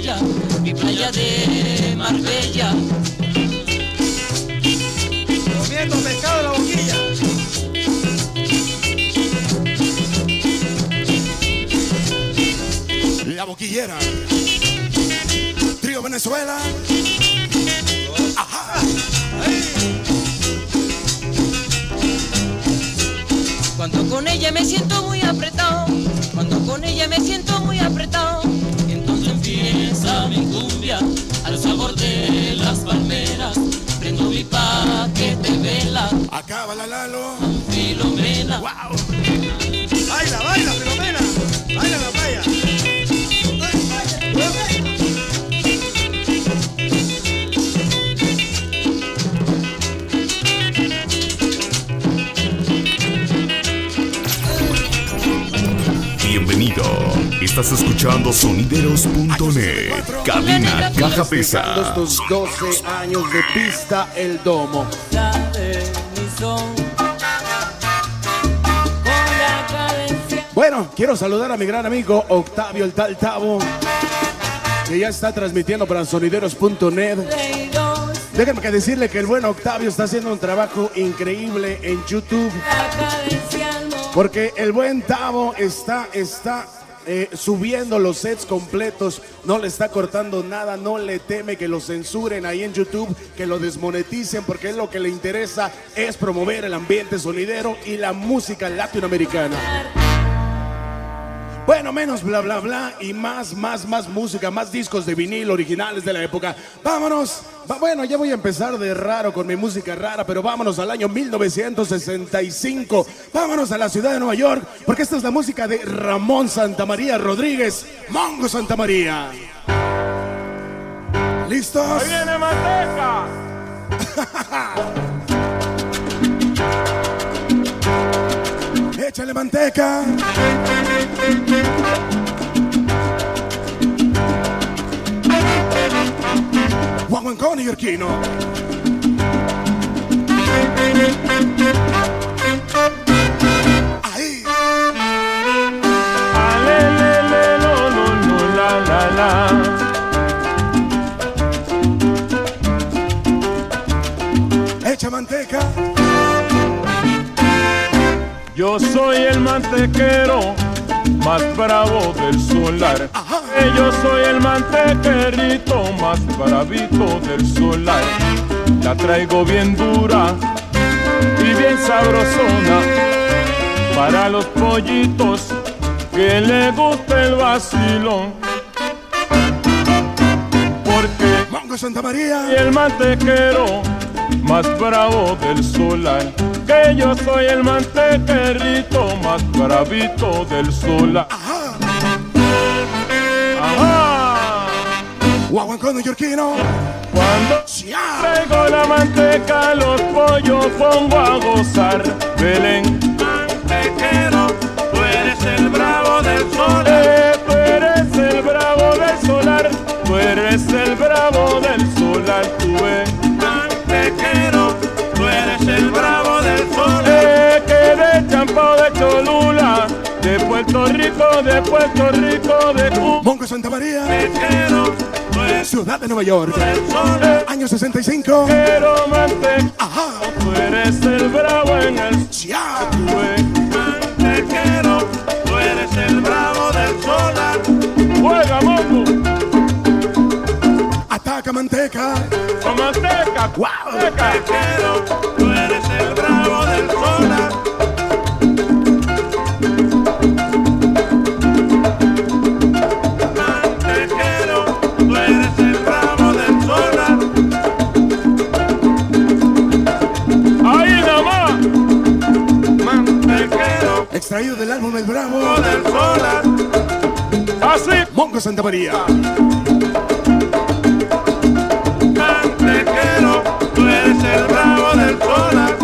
bella, mi playa de Marbella. Comiendo pescado en la boquilla. La Boquillera. Trío Venezuela. Ajá. Cuando con ella me siento muy apretado, cuando con ella me siento muy apretado, entonces empieza mi cumbia al sabor de las palmeras. Prendo mi paquete vela, Acaba la Lalo. Filomena. Wow. Baila, baila, Filomena. Baila en la playa. Bienvenido. Estás escuchando sonideros.net. Cabina Caja Pesa. Estos 12 años de pista El Domo. Bueno, quiero saludar a mi gran amigo Octavio el Tal Tavo, que ya está transmitiendo para sonideros.net. Déjenme que decirle que el buen Octavio está haciendo un trabajo increíble en YouTube, porque el buen Tavo está subiendo los sets completos, no le está cortando nada, no le teme que lo censuren ahí en YouTube, que lo desmoneticen, porque él lo que le interesa es promover el ambiente sonidero y la música latinoamericana. Bueno, menos bla bla bla y más música, más discos de vinil originales de la época. Vámonos. Bueno, ya voy a empezar de raro con mi música rara, pero vámonos al año 1965. Vámonos a la ciudad de Nueva York, porque esta es la música de Ramón Santamaría Rodríguez, Mongo Santamaría. ¿Listos? ¡Ahí viene Manteca! Échale manteca. Guaguancó neoyorquino. Ahí. Alelele, lo, la, la. Echa manteca. Yo soy el mantequero más bravo del solar. Ajá. Yo soy el mantequerito más bravito del solar. La traigo bien dura y bien sabrosona para los pollitos que le gusta el vacilón. Porque Mongo Santamaría. y el mantequero más bravo del solar, que yo soy el mantequerito más bravito del solar. Ajá. Ajá. Guaguancó neoyorquino. Cuando Ya. traigo la manteca, los pollos pongo a gozar. Belén, mantequero, tú eres el bravo del solar. Tú eres el bravo del solar. Tú eres el bravo del solar. Tú eres mantequero, tú eres el bravo del solar. Que de Champao, de Cholula, de Puerto Rico, de Cuba. Mongo Santamaría. Mantequero, tú eres Ciudad de Nueva York. el solar. Año 65. Pero mantequero, Ajá. tú eres el bravo en el Ya. mantequero, tú eres el bravo del solar. Juega, Mongo, Ataca manteca. con manteca. Wow. Mantequero, tú eres el bravo del solar. Mantequero, tú eres el bravo del solar. Ahí nomás. Mantequero Extraído del álbum El Bravo. del solar. Así. Mongo Santamaría. Mantequero, tú eres el bravo del solar.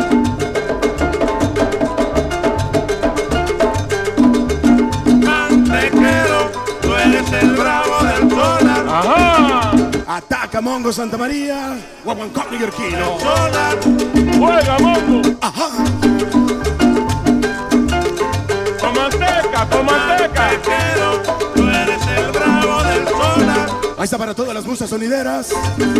Mantequero, tú eres el bravo del solar. Ajá. Ataca Mongo Santamaría. Guaguancó neoyorquino. Solar. Juega, Mongo. Ajá. Con manteca, con manteca. Mantequero, tú eres el bravo del solar. Ahí está para todas las musas sonideras.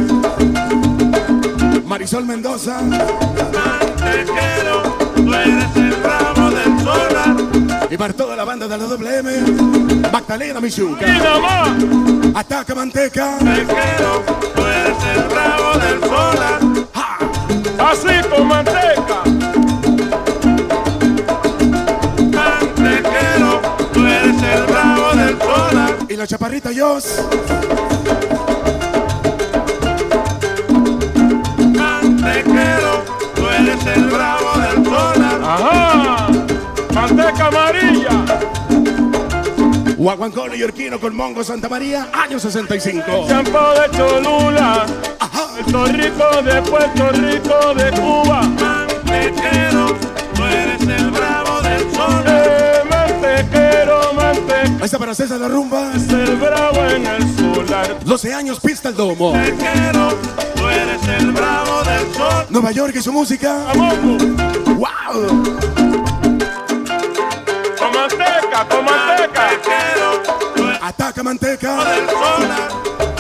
Marisol Mendoza. Mantequero, tú eres el bravo del solar. Y para toda la banda de la WM, Magdalena Michuca. Y nomás. Ataca Manteca. Mantequero, tú eres el bravo del solar. ¡Ja! Así con manteca. Mantequero, tú eres el bravo del solar. Y la chaparrita Yos. Mantequero, tú eres el bravo del solar. Ajá. Manteca amarilla. Guaguancó neoyorquino con Mongo Santa María, año 65. Campo de Cholula. Ajá. Puerto Rico de Puerto Rico de Cuba. Mantequero, tú eres el bravo del sol. Mantequero, mantequero. Ahí está para César la Rumba. Es el bravo en el solar. 12 años, pista el domo. Mantequero, tú eres el bravo del sol. Nueva York y su música. Vamos. ¡Wow! Con manteca, con manteca. Mantequero, tú eres Ataca Manteca. del solar.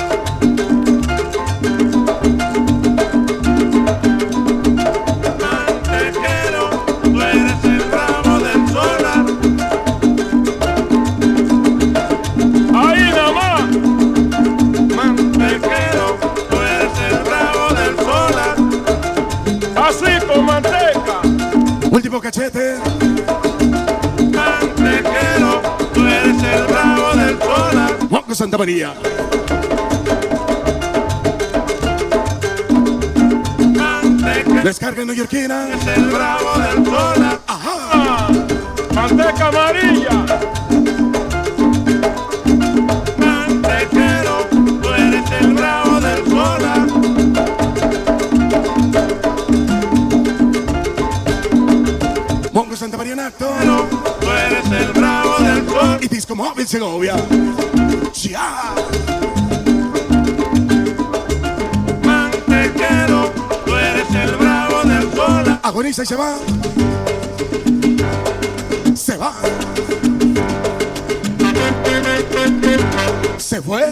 Mantequero, tú eres el bravo del solar. Ahí nomás. Mantequero, tú eres el bravo del solar. Así con manteca. Último cachete. Mantequero, tú eres el bravo del solar. Mongo Santa María. Mantequero, Descarga neoyorquina. es el bravo del solar. Ajá. Manteca amarilla. Mantequero, tú eres el bravo del solar. Mongo Santa María en acto. Tú eres el bravo del sol. Y Disco Móvil Segovia. ¡Ya! Mantequero, tú eres el bravo del solar. Agoniza y se va. Se va. Se fue.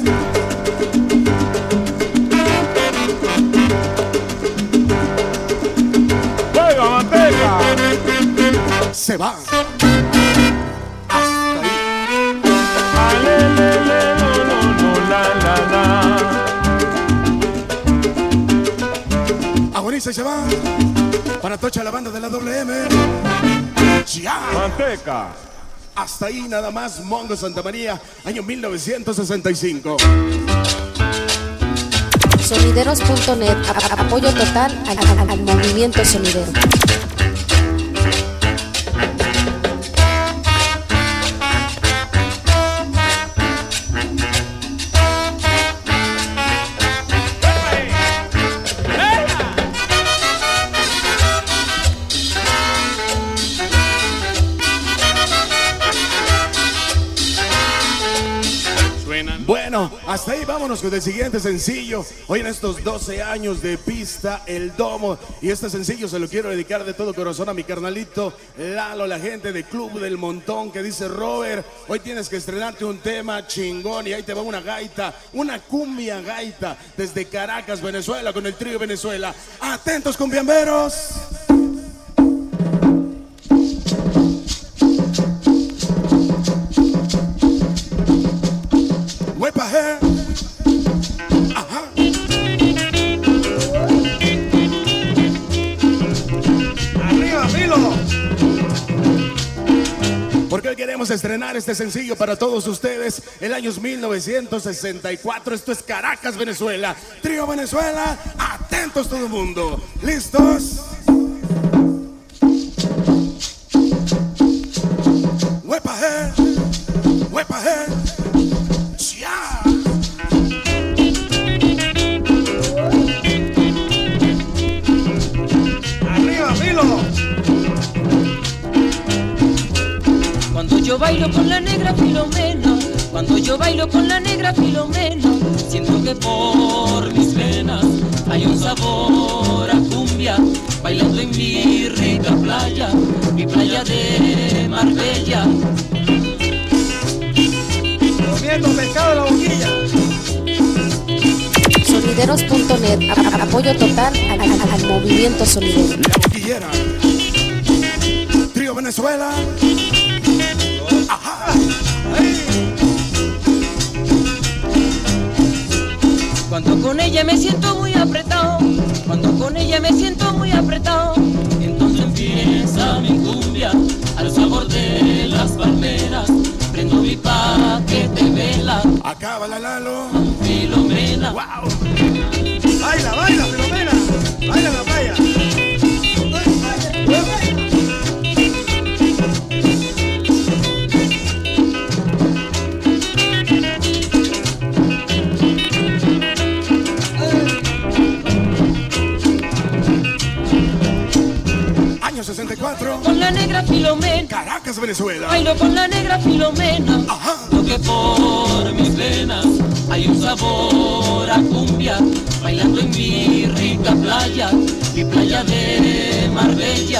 Juega manteca. Se va. Hasta ahí. Alelele, no, no, no, la, la, la. Agoniza y se va. Para Tocha la banda de la WM. ¡Ya! Manteca. Hasta ahí nada más, Mongo Santa María, año 1965. Sonideros.net, apoyo total al movimiento sonidero. Bueno, hasta ahí vámonos con el siguiente sencillo. Hoy en estos 12 años de pista, El Domo. Y este sencillo se lo quiero dedicar de todo corazón a mi carnalito Lalo, la gente de Club del Montón, que dice: Robert, hoy tienes que estrenarte un tema chingón. Y ahí te va una gaita, una cumbia gaita, desde Caracas, Venezuela, con el trío Venezuela. Atentos, cumbiamberos. Huepa, ajá. Arriba, Milo. Porque hoy queremos estrenar este sencillo para todos ustedes. El año es 1964. Esto es Caracas, Venezuela. Trío Venezuela. Atentos todo el mundo. ¿Listos? Huepa, huepa, ya. Arriba, Milo. Cuando yo bailo con la negra Filomena, cuando yo bailo con la negra Filomena, siento que por mis venas hay un sabor a cumbia, bailando en mi rica playa, mi playa de Marbella. Comiendo pescado en la boquilla. Sonideros.net. Apoyo total al movimiento sonidero. La boquillera. Trío Venezuela. Ajá. Cuando con ella me siento muy apretado, cuando con ella me siento muy apretado, entonces empieza mi cumbia al sabor de las palmeras. Prendo mi paquete vela, Acaba la Lalo. Filomena. Wow. Baila, baila, Filomena. Baila en la playa. Año 64. Con la negra Filomena, Caracas, Venezuela. bailo con la negra Filomena. Ajá. Lo que por mis venas hay un sabor a cumbia, bailando en mi rica playa, mi playa de Marbella.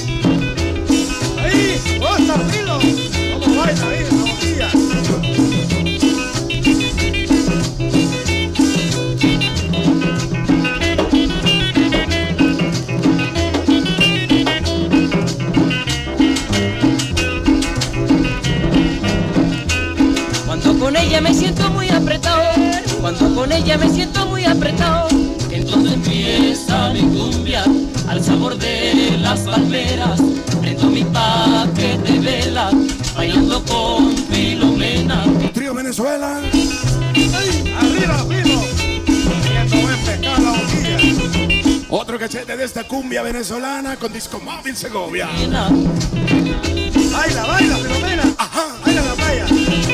Ahí, goza, Filo. Vamos, baila ahí, en la boquilla. Cuando con ella me siento muy apretado, cuando con ella me siento muy apretado, entonces empieza mi cumbia al sabor de las palmeras. Prendo mi paquete vela, bailando con Filomena. Trío Venezuela. Ahí, arriba, Filo. Viendo buen pescado en la boquilla. Otro cachete de esta cumbia venezolana con Disco Móvil Segovia. Baila, baila, Filomena. Ajá. Baila en la playa.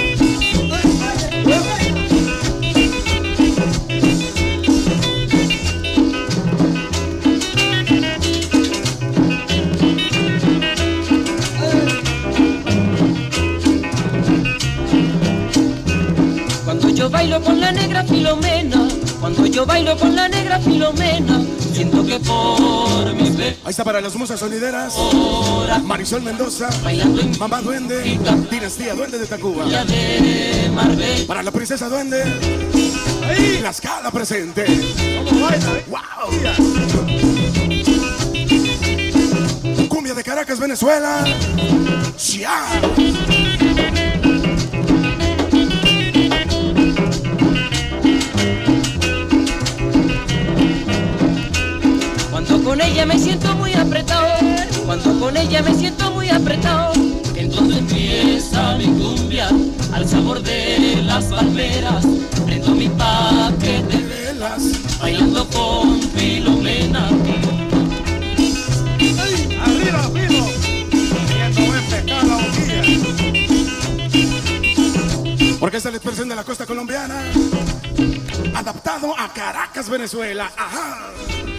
Cuando yo bailo con la negra Filomena, cuando yo bailo con la negra Filomena, siento que por mis venas Ahí está para las musas sonideras. Marisol Mendoza. bailando en Mamá Duende. Dinastía Duende de Tacuba. playa de Marbella. Para la princesa Duende. Ahí, La escala presente. vamos, baila ahí. Wow. Cumbia de Caracas, Venezuela. ¡Chia! Cuando con ella me siento muy apretado, cuando con ella me siento muy apretado, entonces empieza mi cumbia al sabor de las palmeras. Prendo mi paquete Velas. bailando con Filomena. Ahí, arriba, Filo. Viendo buen pescado en la boquilla. Porque esta es la expresión de la costa colombiana. Adaptado a Caracas, Venezuela. Ajá.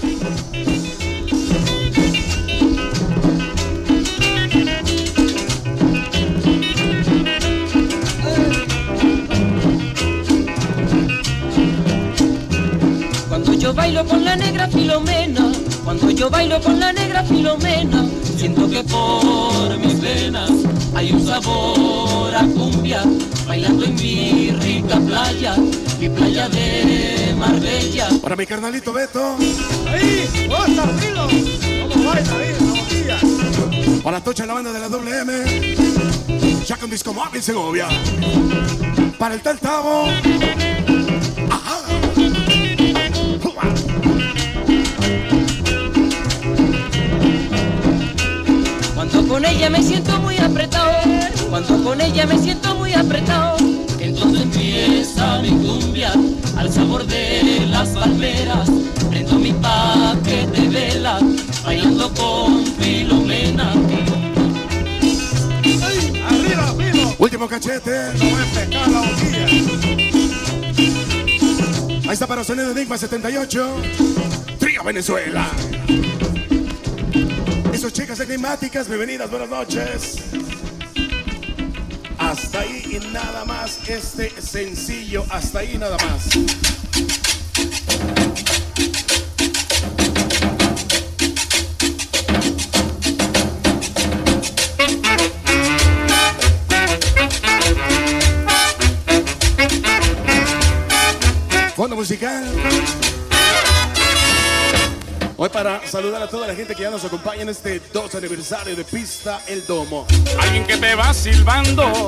Cuando yo bailo con la negra Filomena, cuando yo bailo con la negra Filomena, siento que por mis venas hay un sabor a cumbia, bailando en mi rica playa, mi playa de Marbella. Para mi carnalito Beto. Ahí, goza, Filo. Vamos, baila ahí, en la boquilla. Para Tocha, la banda de la WM. Ya con Disco Móvil Segovia. Para el tal Tavo. Ajá. Cuando con ella me siento muy apretado, cuando con ella me siento muy apretado, entonces empieza mi cumbia al sabor de las palmeras. Prendo mi paquete vela, bailando con Filomena. Ahí, arriba, Filo. Último cachete. Viendo buen pescado en la boquilla. Ahí está para Sonido Enigma 78. Trío Venezuela. Esos chicas enigmáticas, bienvenidas, buenas noches. Hasta ahí y nada más este sencillo, hasta ahí nada más. Fondo musical. Hoy para saludar a toda la gente que ya nos acompaña en este 2 aniversario de Pista El Domo. Alguien que te va silbando,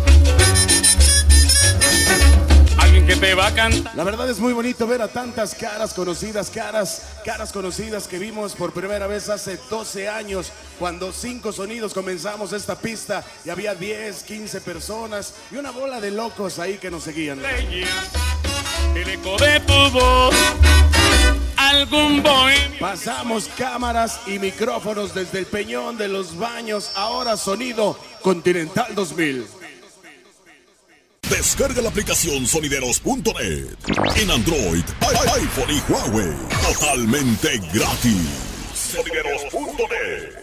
alguien que te va a cantar. La verdad es muy bonito ver a tantas caras conocidas, caras conocidas que vimos por primera vez hace 12 años, cuando 5 Sonidos comenzamos esta pista y había 10, 15 personas y una bola de locos ahí que nos seguían. El eco de tu voz, algún bohemio. Pasamos cámaras y micrófonos desde el Peñón de los Baños, ahora Sonido Continental 2000. Descarga la aplicación sonideros.net en Android, iPhone y Huawei. Totalmente gratis. Sonideros.net.